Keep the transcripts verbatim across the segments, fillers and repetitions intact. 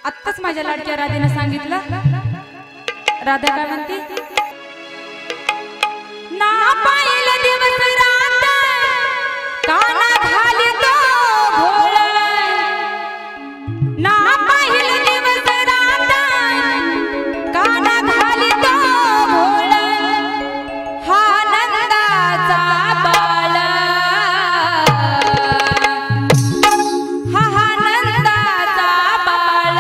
आत्ताच माझ्या लाडक्या राधेने सांगितलं. राधा काय म्हणते? ना पाहिलं दिवस रात काना घाली तो घोळ, ना पाहिलं दिवस रात काना घाली तो घोळ, हा नंदाचा बाळ, हा हा नंदाचा बाळ,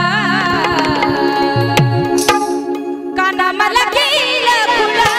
काना मला केलं फुलं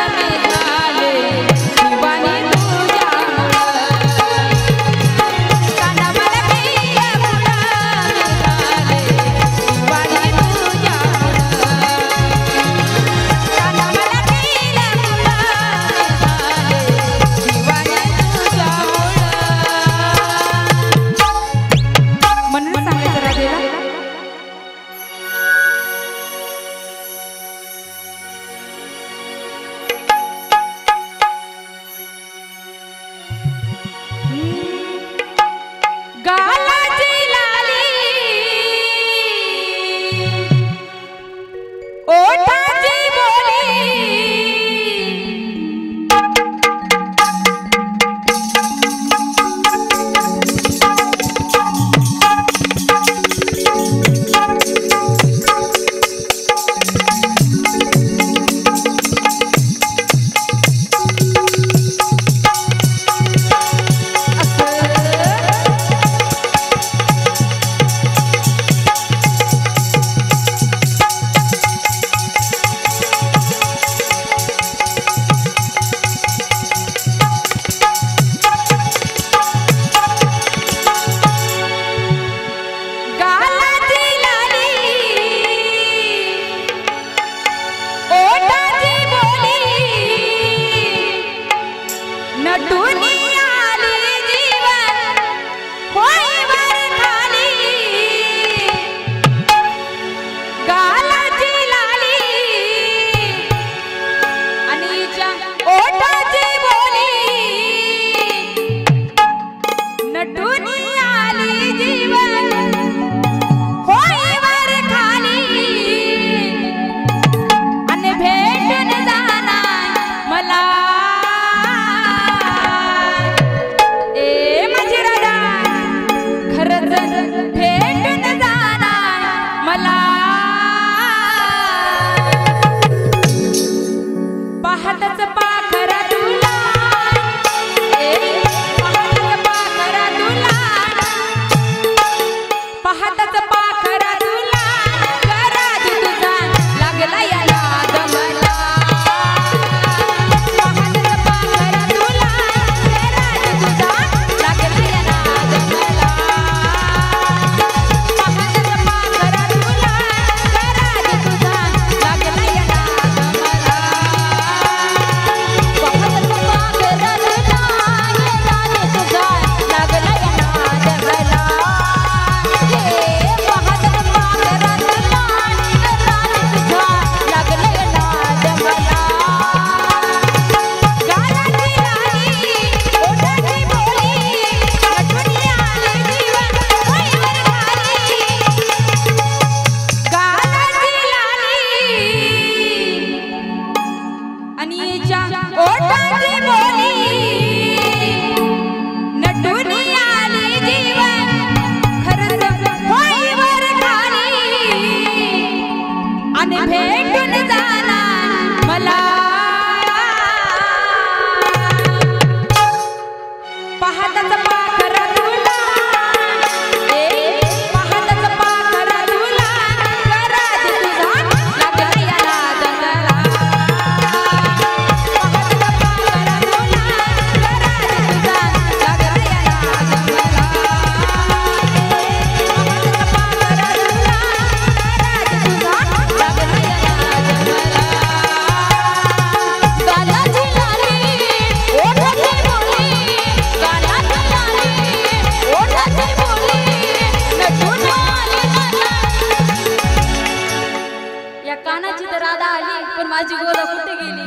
माझी गोदा कुठे गेली?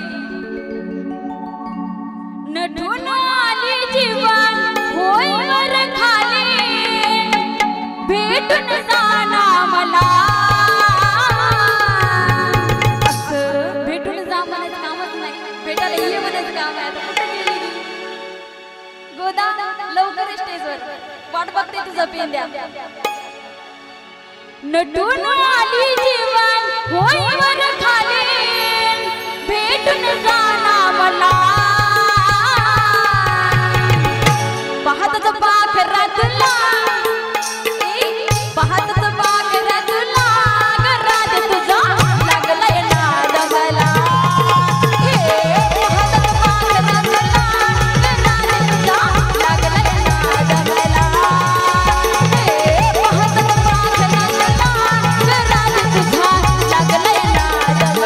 नटून आली जीवन होय वर खाली भेटून जाना मला वाट बघते तुझं पेंद्या नटून आली जीवन होईवर खाली भेटून जाना मला पाहतच पाखरा तुला पाहतच पाखरा तुला राज तुझा लागलाय नाद मला हे पाहतच पाखरा तुला राज तुझा लागलाय नाद मला हे पाहतच पाखरा तुला राज तुझा लागलाय नाद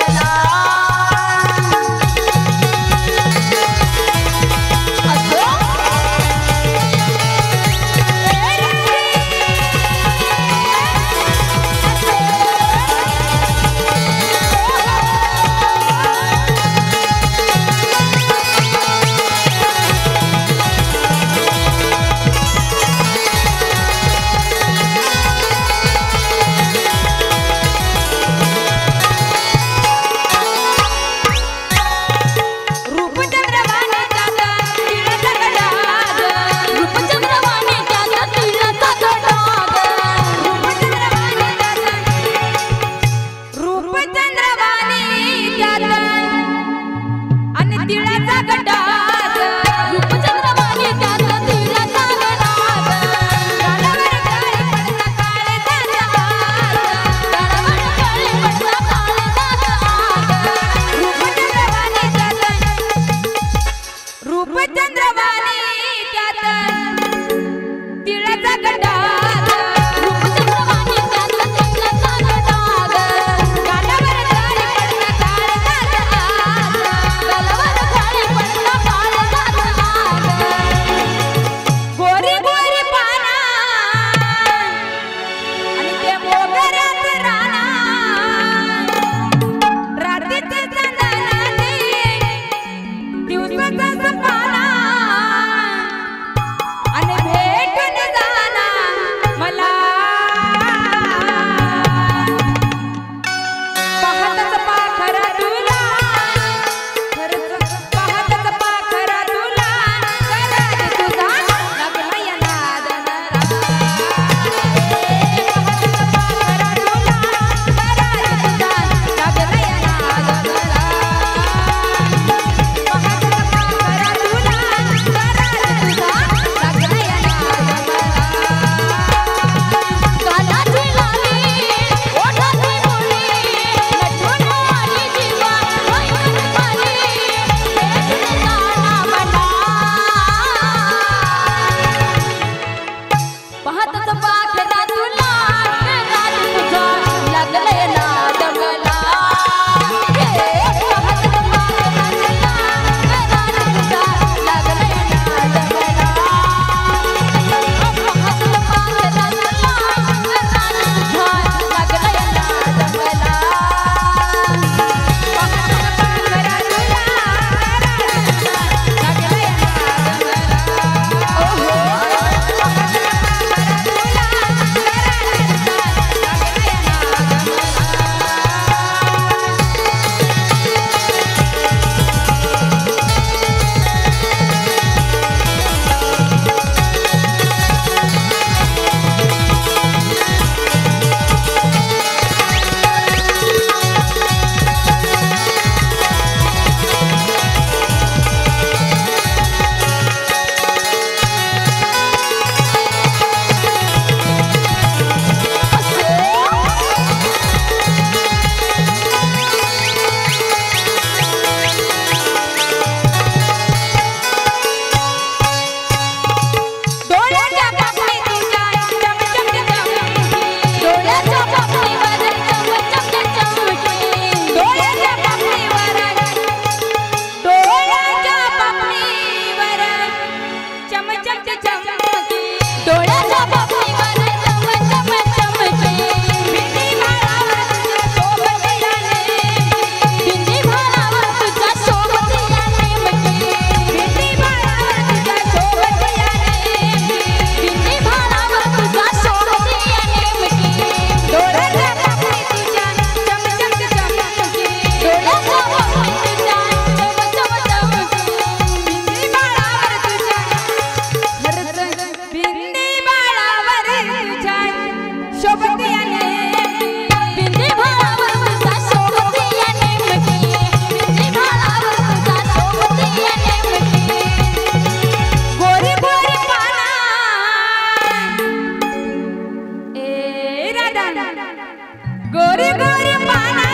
राधा गोरी गोरी पाना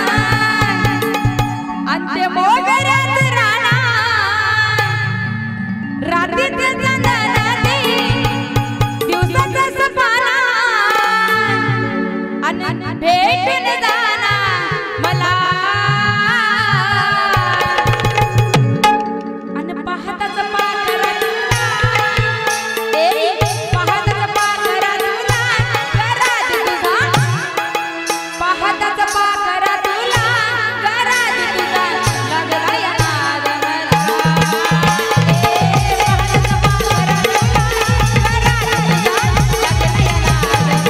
अंत्य मोगऱ्यात राणा रात्रीत चंदनाती दिवसाचा सपाना अन भेटून जाना मला अन पाहताच पाखरा तुला ए पाहताच पाखरा तुला घरात तुझा पाहताच पाखरा तुला घरात तुझा लागला या नाद मला ए पाहताच पाखरा तुला घरात तुझा लागला या नाद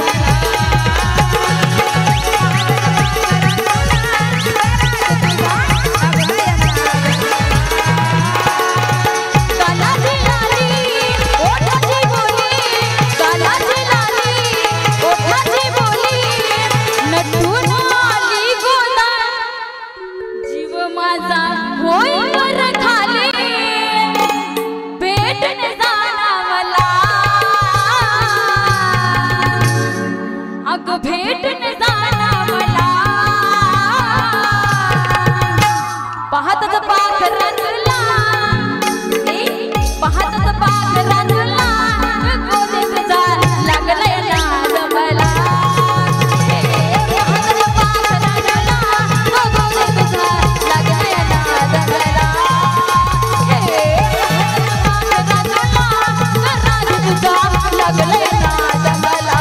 भेटून जाना मला पाहतच पाखरा तुला ए पाहतच पाखरा तुला गोदे तुझा लागलाय नाद मला ए पाहतच पाखरा तुला गोदे तुझा लागलाय नाद मला ए पाहतच पाखरा तुला घरात तुझा लागलाय नाद मला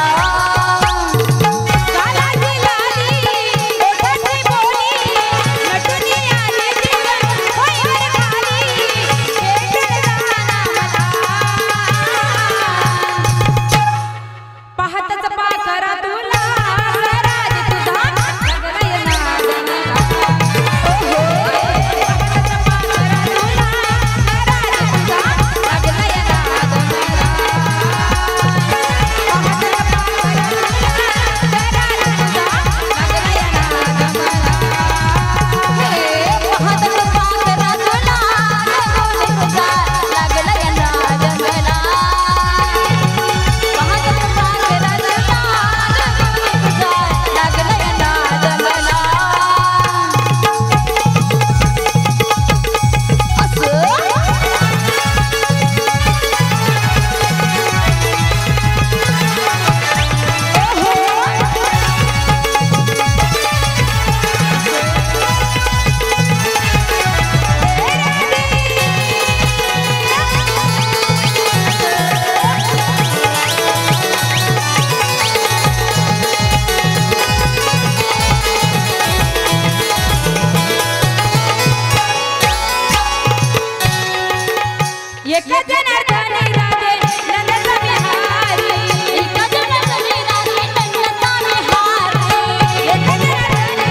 एका जनार्दनी राधे नंदचा विहारी एका जनार्दनी राधे नंदचा विहारी एका जनार्दनी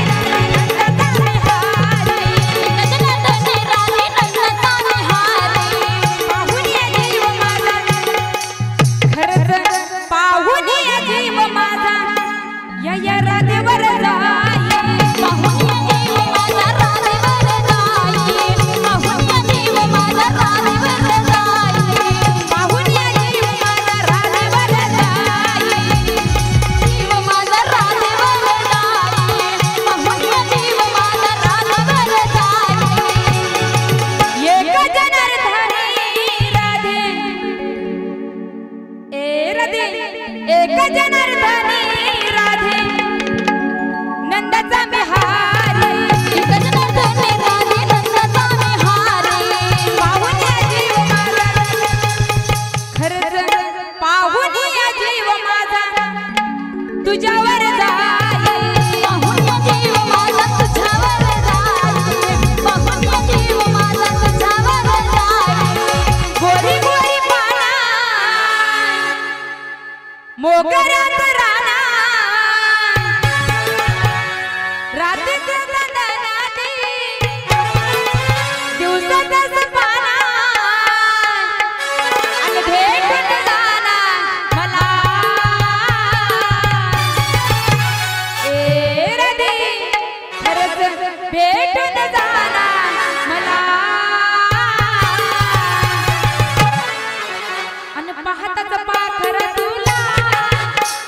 राधे नंदचा विहारी एका जनार्दनी राधे नंदचा विहारी पाहून या जीव माझा खरंच पाहून या जीव माझा या या राधेवर जाई पाहून या जीव माझा राधेवर जाई पाहून या जीव माझा राधेवर एका जनार्दनी राधे नंदचा विहारी एका जनार्दनी राधे नंदचा विहारी पाहून या जीव माझा खरंच पाहून या जीव माझा तुझ्यावर जाई पाहून या जीव माझा तुझ्यावर जाई पाहून या जीव माझा तुझ्यावर जाई गोरी गोरी पाना मोगऱ्यात राणा रात्रीत चंदनाती दिवसाचा सपाना अन भेटून जाना मला ए राधे खरंच भेटून जाना मला अन पाहताच पाखरा तुला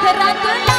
पाखरात